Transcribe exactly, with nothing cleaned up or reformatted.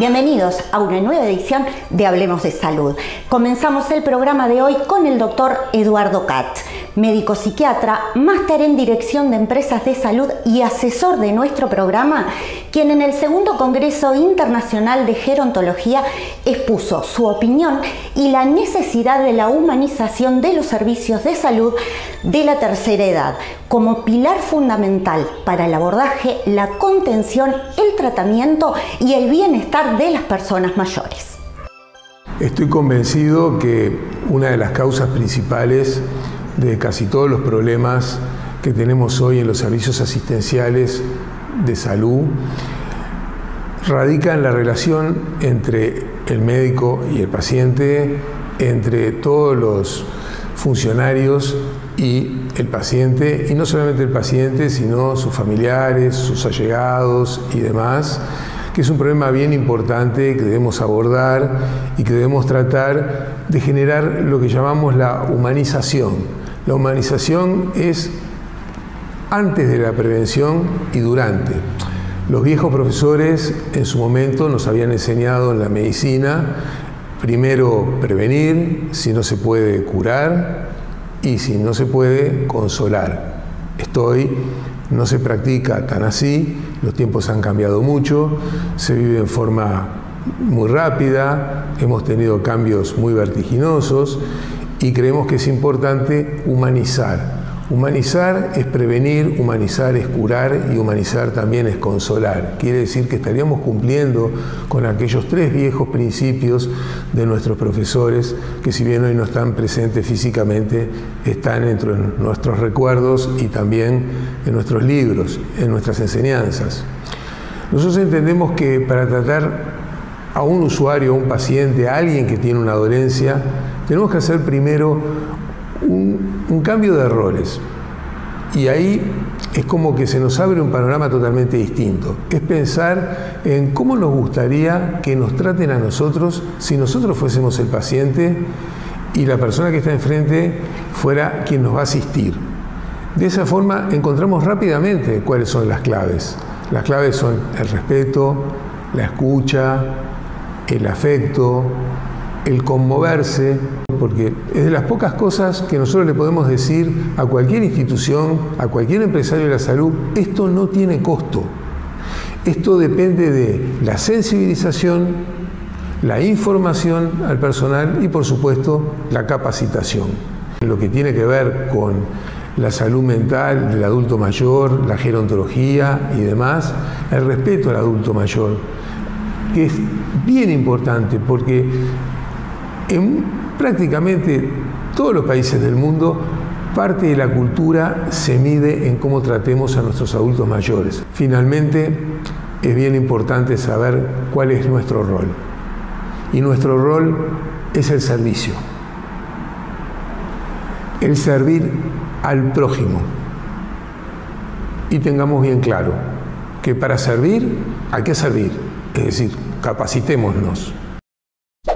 Bienvenidos a una nueva edición de Hablemos de Salud. Comenzamos el programa de hoy con el doctor Eduardo Katz, médico psiquiatra, máster en Dirección de Empresas de Salud y asesor de nuestro programa, quien en el segundo Congreso Internacional de Gerontología expuso su opinión y la necesidad de la humanización de los servicios de salud de la tercera edad como pilar fundamental para el abordaje, la contención, el tratamiento y el bienestar de las personas mayores. Estoy convencido que una de las causas principales de casi todos los problemas que tenemos hoy en los servicios asistenciales de salud radica en la relación entre el médico y el paciente, entre todos los funcionarios y el paciente, y no solamente el paciente, sino sus familiares, sus allegados y demás, que es un problema bien importante que debemos abordar y que debemos tratar de generar lo que llamamos la humanización. La humanización es antes de la prevención y durante. Los viejos profesores en su momento nos habían enseñado en la medicina, primero prevenir, si no se puede curar, y si no se puede, consolar. Esto hoy no se practica tan así, los tiempos han cambiado mucho, se vive en forma muy rápida, hemos tenido cambios muy vertiginosos y creemos que es importante humanizar. Humanizar es prevenir, humanizar es curar y humanizar también es consolar. Quiere decir que estaríamos cumpliendo con aquellos tres viejos principios de nuestros profesores que, si bien hoy no están presentes físicamente, están entre nuestros recuerdos y también en nuestros libros, en nuestras enseñanzas. Nosotros entendemos que para tratar a un usuario, a un paciente, a alguien que tiene una dolencia, tenemos que hacer primero un, un cambio de roles. Y ahí es como que se nos abre un panorama totalmente distinto. Es pensar en cómo nos gustaría que nos traten a nosotros si nosotros fuésemos el paciente y la persona que está enfrente fuera quien nos va a asistir. De esa forma encontramos rápidamente cuáles son las claves. Las claves son el respeto, la escucha, el afecto, el conmoverse, porque es de las pocas cosas que nosotros le podemos decir a cualquier institución, a cualquier empresario de la salud: esto no tiene costo. Esto depende de la sensibilización, la información al personal y, por supuesto, la capacitación. Lo que tiene que ver con la salud mental del adulto mayor, la gerontología y demás, el respeto al adulto mayor, que es bien importante porque en prácticamente todos los países del mundo, parte de la cultura se mide en cómo tratemos a nuestros adultos mayores. Finalmente, es bien importante saber cuál es nuestro rol. Y nuestro rol es el servicio. El servir al prójimo. Y tengamos bien claro que para servir hay que servir, es decir, capacitémonos.